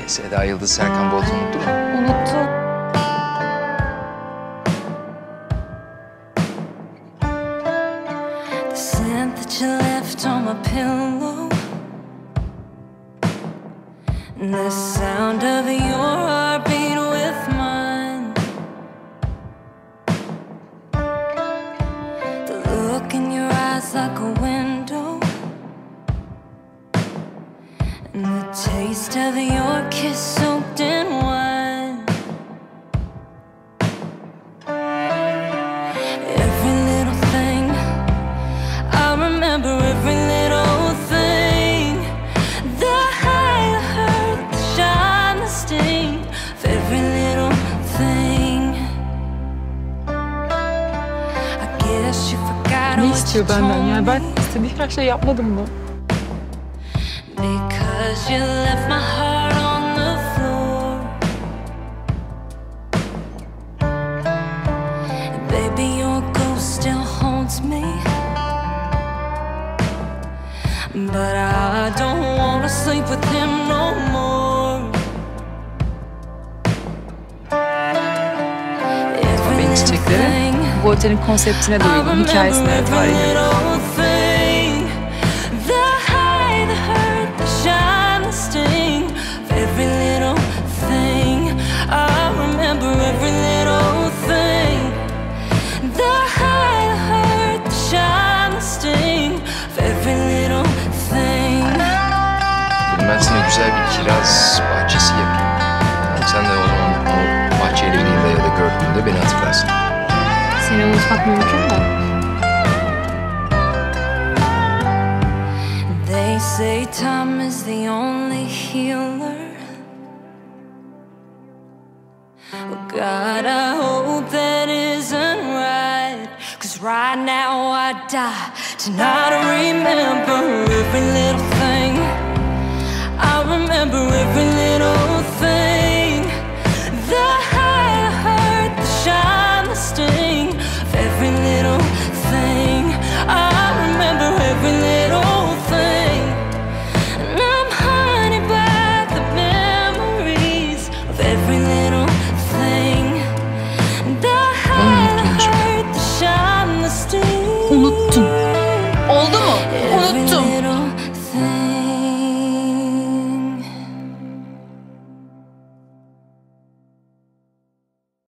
Seda Yıldız Serkan Bolt'u unuttu mu? Unuttu. The scent that you left on my pillow, and the sound of your heartbeat with mine. The look in your eyes like a window, and the taste of your kiss soaked in wine. Every little thing, I remember every little thing. The high, the hurt, the shine, the sting of every little thing. I guess you forgot Ne what istiyor you benden? told Yani ben me. istediği her şeyi yapmadım mı? Because you left my heart on the floor. Baby, your ghost still haunts me, but I don't wanna sleep with him no more. Benim çiçekleri bu otelin konseptine de uygun, hikayesine, tarihine. Ben sana güzel bir kiraz bahçesi yapayım. Sen de o zaman o bahçeye girdiğinde ya da gördüğünde beni hatırlarsın. Seni unutmak mümkün mü? They say time is the only healer. But God, I hope that isn't right. 'Cause right now I die to not remember every little thing. I remember every